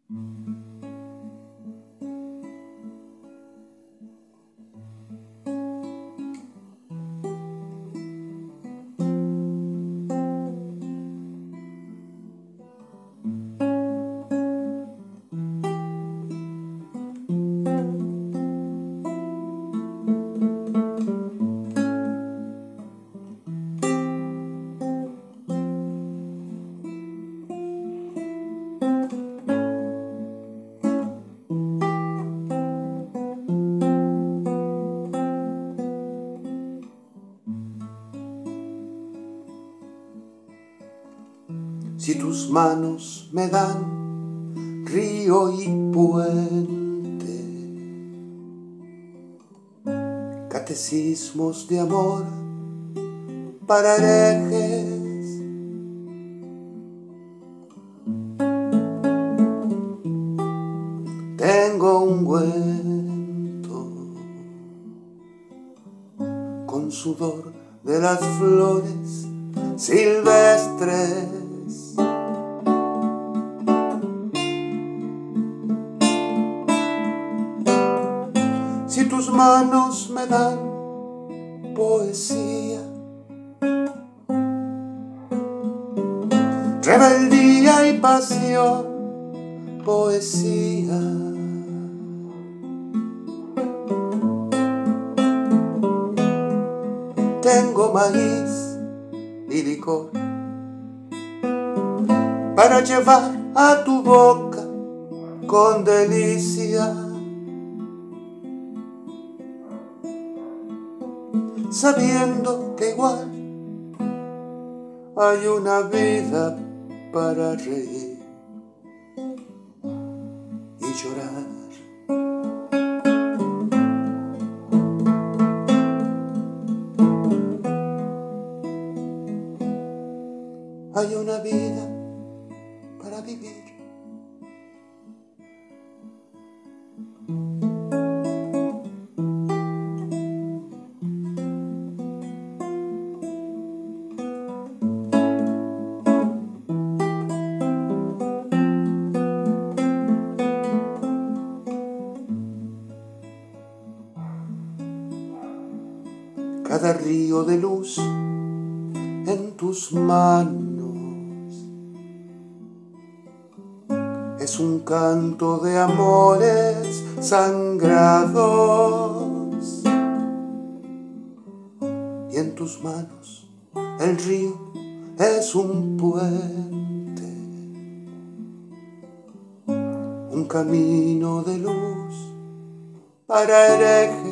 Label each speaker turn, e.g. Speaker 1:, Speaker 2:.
Speaker 1: Si tus manos me dan río y puente, catecismos de amor para herejes, tengo ungüento con sudor de las flores silvestres. Si tus manos me dan poesía, rebeldía y pasión, poesía. Tengo maíz y licor para llevar a tu boca con delicia, sabiendo que igual hay una vida para reír y llorar. Hay una vida para vivir. Cada río de luz en tus manos es un canto de amores sangrados, y en tus manos el río es un puente, un camino de luz para herejes.